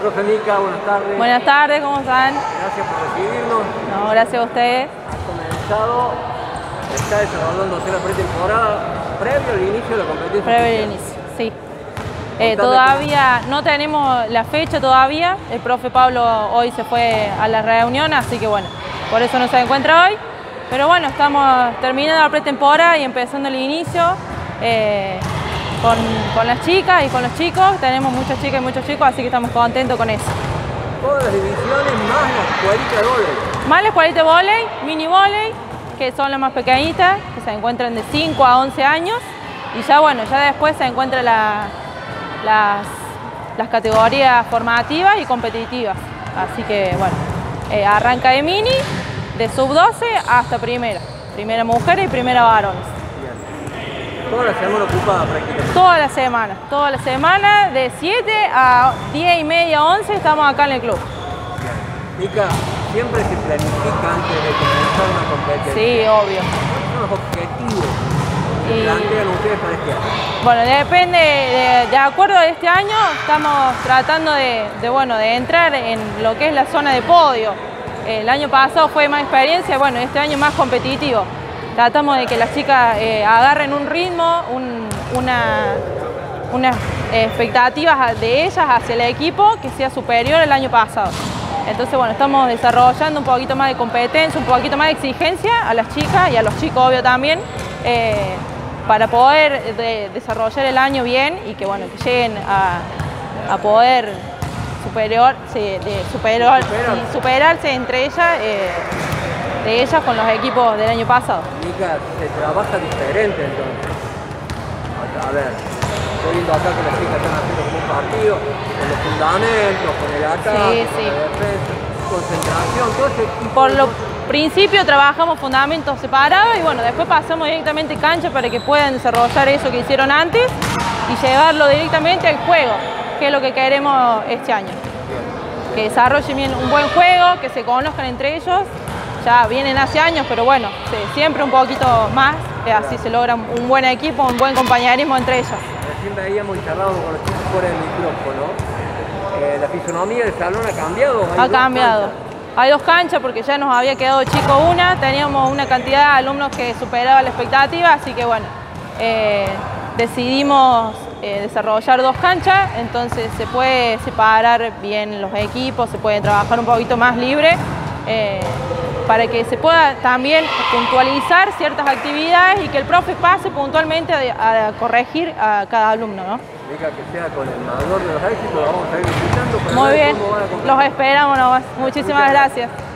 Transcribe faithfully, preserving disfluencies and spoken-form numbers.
Profe Mica, buenas tardes. Buenas tardes, ¿cómo están? Gracias por recibirnos. No, gracias a ustedes. Ha comenzado, está desarrollándose la pretemporada previo al inicio de la competencia. Previo al inicio, sí. Eh, todavía no tenemos la fecha todavía. El profe Pablo hoy se fue a la reunión, así que bueno, por eso no se encuentra hoy. Pero bueno, estamos terminando la pretemporada y empezando el inicio. Eh, Con, con las chicas y con los chicos, tenemos muchas chicas y muchos chicos, así que estamos contentos con eso. Todas las divisiones más la escuelita de vóley. Más la escuelita de vóley, mini vóley, que son las más pequeñitas, que se encuentran de cinco a once años. Y ya bueno, ya después se encuentran la, las, las categorías formativas y competitivas. Así que bueno, eh, arranca de mini, de sub doce hasta primera. Primera mujer y primera varones. Toda la semana ocupada prácticamente. Toda la semana, toda la semana, de siete a diez y media, once, estamos acá en el club. Mica, siempre se planifica antes de comenzar una competencia. Sí, obvio. ¿Cuáles son los objetivos que Y... plantean ustedes para este año? Bueno, depende, de, de acuerdo a este año, estamos tratando de, de, bueno, de entrar en lo que es la zona de podio. El año pasado fue más experiencia, bueno, este año más competitivo. Tratamos de que las chicas eh, agarren un ritmo, un, una, unas expectativas de ellas hacia el equipo que sea superior al año pasado. Entonces, bueno, estamos desarrollando un poquito más de competencia, un poquito más de exigencia a las chicas y a los chicos, obvio, también, eh, para poder de, desarrollar el año bien y que, bueno, que lleguen a, a poder superior, sí, de superior, sí, superarse entre ellas. Eh, de ellas con los equipos del año pasado. Mica, se trabaja diferente entonces. A ver, estoy viendo acá que las chicas están haciendo como un partido, con los fundamentos, con el ataque, sí, con sí. la defensa, concentración, todo ese tipo. Por lo principio trabajamos fundamentos separados y bueno, después pasamos directamente cancha para que puedan desarrollar eso que hicieron antes y llevarlo directamente al juego, que es lo que queremos este año. Que desarrollen bien un buen juego, que se conozcan entre ellos. Ya vienen hace años, pero bueno, sí, siempre un poquito más, así se logra un buen equipo, un buen compañerismo entre ellos. Recién veíamos y charlábamos con los chicos fuera del micrófono. Eh, ¿La fisonomía del salón ha cambiado? Ha cambiado. Hay dos canchas porque ya nos había quedado chico una, teníamos una cantidad de alumnos que superaba la expectativa, así que bueno, eh, decidimos eh, desarrollar dos canchas, entonces se puede separar bien los equipos, se puede trabajar un poquito más libre. Eh, para que se pueda también puntualizar ciertas actividades y que el profe pase puntualmente a, a corregir a cada alumno, ¿no? Mica, que sea con el mayor de los éxitos, lo vamos a ir visitando para Muy ver bien, cómo van a competir. los esperamos nomás. Muchísimas Muchas gracias.